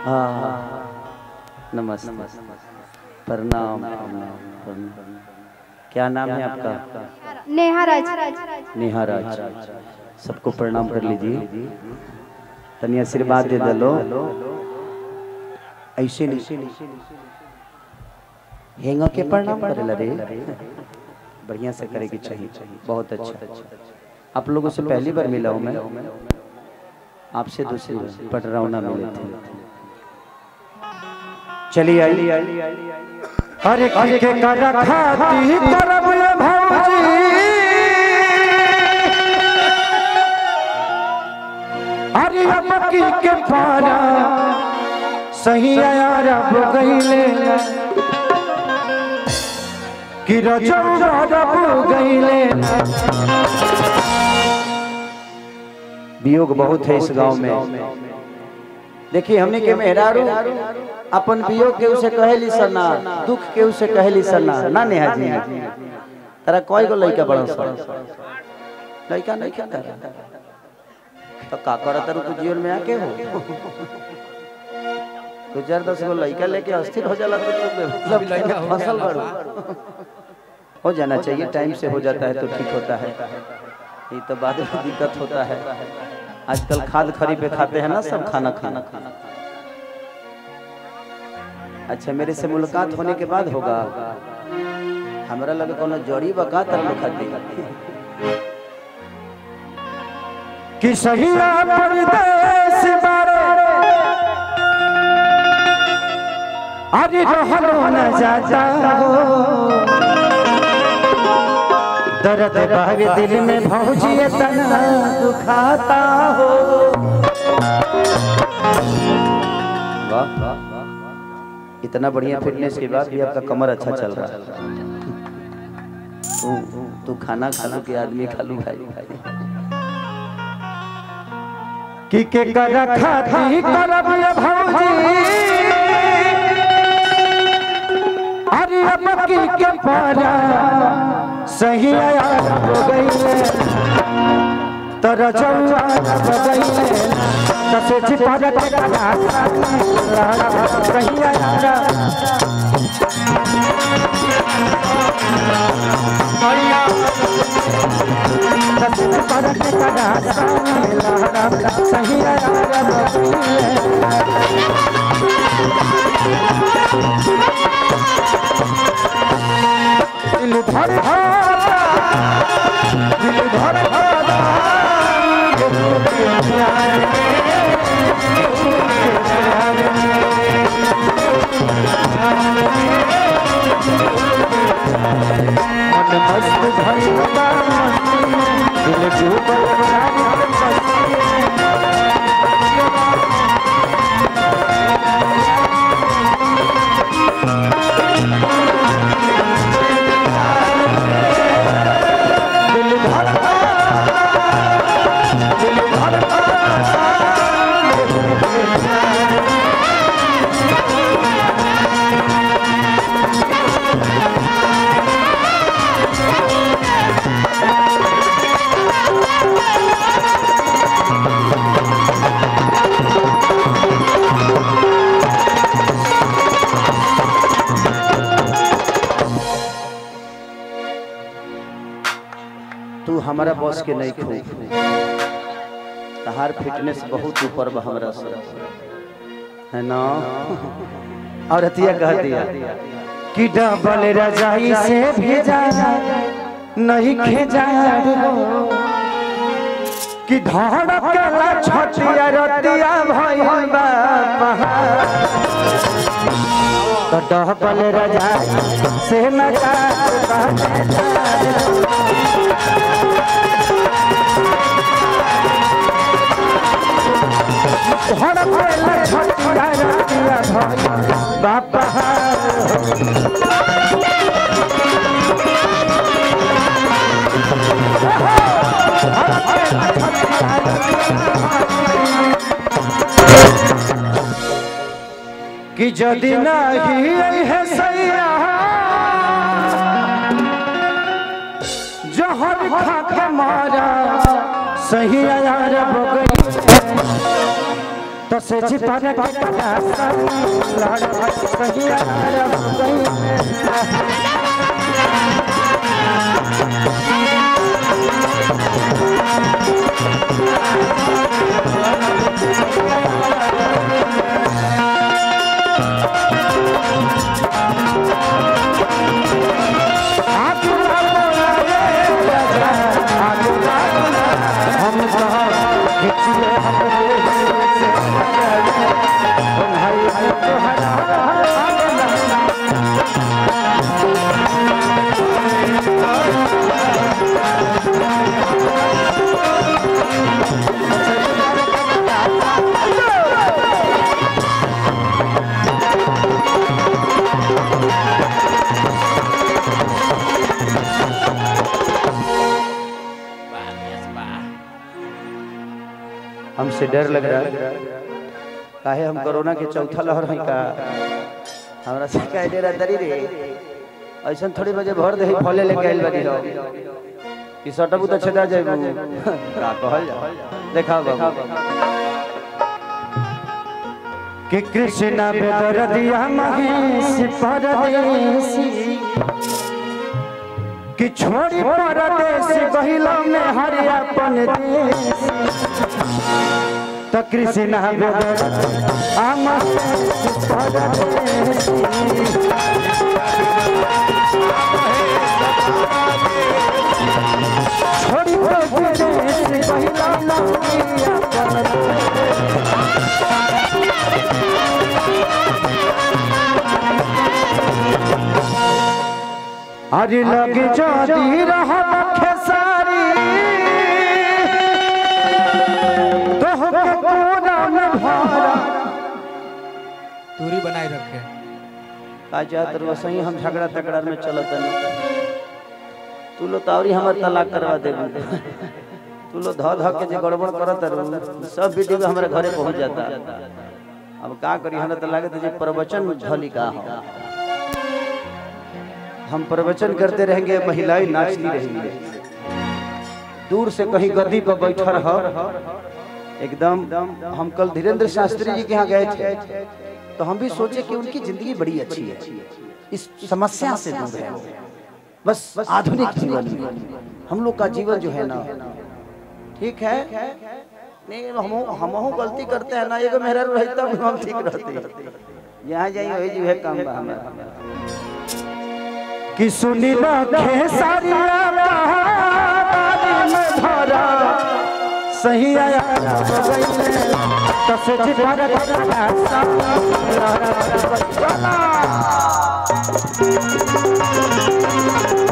नमस्ते प्रणाम। क्या नाम है आपका? नेहा राज। नेहा राज। सबको प्रणाम कर लीजिए। तनिया आशीर्वाद दे दलो। ऐसे नहीं हेंगा के प्रणाम करेला रे। बढ़िया से करेगी चाहिए। बहुत अच्छा। आप लोगों से पहली बार मिला हूँ मैं। आपसे दूसरी बार पटरौना मिले थे। चलिए आइए। अरे के कर खाती करब भौजी अरे अबकी के पारा सही यारब गईले कि रजब गईले। वियोग बहुत है इस गांव में। देखिए हमने के मेहरारू अपन वियोग के उसे कहली सना, दुख के उसे कहली सना ना। नेहा जी तेरा कोई को लइका बड़ा सा लइका नहीं क्या कर तो का करत रु जीवन में आके हो तो 4-10 गो लइका लेके अस्थिर हो जाला तो मतलब लइका फसल बड़ हो जाना चाहिए। टाइम से हो जाता है तो ठीक होता है। ये तो बाद में दिक्कत होता है। आजकल खाद खरी पे खाते हैं ना सब खाना। अच्छा मेरे से मुलाकात होने के बाद होगा। हमारा लगे कोनो जोड़ी बका तर खाती कि सही परदेश बारे अरे रहलो न जाता हो दर्द बावे दिल में भौजी इतना दुखाता हो। वाह इतना बढ़िया फिटनेस के बाद भी आपका कमर अच्छा चल रहा है। तू खाना खालू के आदमी खालू भाई। कि के कर खाती करब भौजी अरे अबकी के पारा सही यारब गईले तर जौआ गईले कसे छिपारा के करा सही यारब कसे छिपारा के करा सही यारब दिल भर मन मस्त भइलबा दिल डूबल तू हमारा बॉस के नहीं खो। तहार फिटनेस बहुत ऊपर बा हमरा से है ना। और अतिया कह दिया कि डबल रजाई से भेजा नहीं खेजा कि धड़कला छटिया रतिया भइल बा तो डबल रजाई से न धड़कला छटिया रतिया भइल बापा कि जदि नहीं है सैया जहर खा के मारा सही यारब गई तो से छिपा के करा लड़ा सहिया हमसे डर लग रहा है काहे हम कोरोना के चौथा लहर है का हमरा से का डेरा दरी रे ऐसा थोड़ी बजे भर दे फले लेके आइल बानी हो ई सटबू त छेदा जाइबू का कहल जा देखा बाबू कि कृष्ण बेदर दिया महेश परदेसी कि छोड़ी परदेश गहिला में हरि अपन देश तो कृष्ण बेदर महेश परदेसी छोड़ी परदेश गहिला में हरि अपन अरे लगे जाती रहा खेसारी तो पूरा में भारा दूरी बनाए रखे का चाहत रहो सही हम झगड़ा तकड़ा में चलत नहीं तू लो तावरी हमर तलाक करवा देबू तू लो ध ध के जे गड़बड़ करत रहो सब वीडियो हमारे घरे पहुंच जाता अब का करी हमरा त लागे जे प्रवचन झली का हो हम प्रवचन करते रहेंगे महिलाएं नाचती रहेंगी दूर से कहीं गद्दी पर बैठा हो एकदम हम कल धीरेन्द्र शास्त्री जी के यहाँ गए थे तो हम भी सोचे कि उनकी जिंदगी बड़ी अच्छी है इस समस्या से दूर है बस आधुनिक जीवन में हम लोग का जीवन जो है ना ठीक है नहीं हम गलती करते हैं ना ये मेहरा रहता हम ठीक रहते यहाँ जाइए वही जो है काम हमारा कि सुनी लो खेसारिया में धरा सही आया तो से छिपा के